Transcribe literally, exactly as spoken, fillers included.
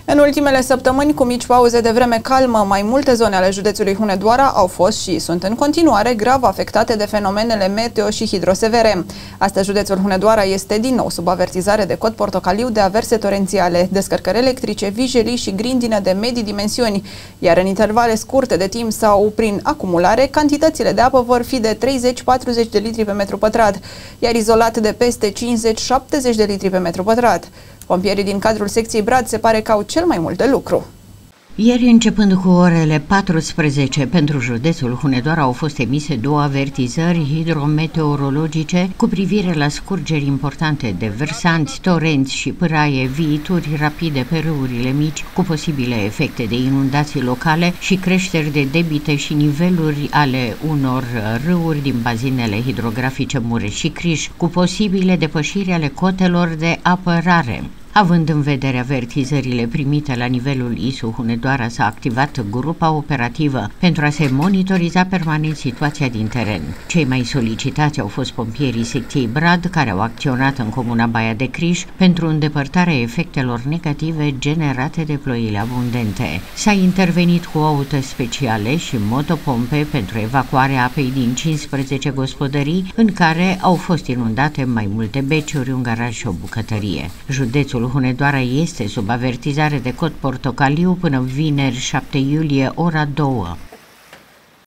În ultimele săptămâni, cu mici pauze de vreme calmă, mai multe zone ale județului Hunedoara au fost și sunt în continuare grav afectate de fenomenele meteo și hidrosevere. Astăzi, județul Hunedoara este din nou sub avertizare de cod portocaliu de averse torențiale, descărcări electrice, vijelii și grindină de medii dimensiuni, iar în intervale scurte de timp sau prin acumulare, cantitățile de apă vor fi de treizeci patruzeci de litri pe metru pătrat, iar izolat de peste cincizeci șaptezeci de litri pe metru pătrat. Pompierii din cadrul secției Brad se pare că au cel mai mult de lucru. Ieri, începând cu orele paisprezece, pentru județul Hunedoara au fost emise două avertizări hidrometeorologice cu privire la scurgeri importante de versanți, torenți și pâraie, viituri rapide pe râurile mici, cu posibile efecte de inundații locale și creșteri de debite și niveluri ale unor râuri din bazinele hidrografice Mureș și Criș, cu posibile depășiri ale cotelor de apă rare. Având în vedere avertizările primite la nivelul I S U, Hunedoara s-a activat grupa operativă pentru a se monitoriza permanent situația din teren. Cei mai solicitați au fost pompierii secției Brad, care au acționat în comuna Baia de Criș pentru îndepărtarea efectelor negative generate de ploile abundente. S-a intervenit cu aute speciale și motopompe pentru evacuarea apei din cincisprezece gospodării în care au fost inundate mai multe beciuri, un garaj și o bucătărie. Județul Hunedoara este sub avertizare de cod portocaliu până vineri șapte iulie, ora două.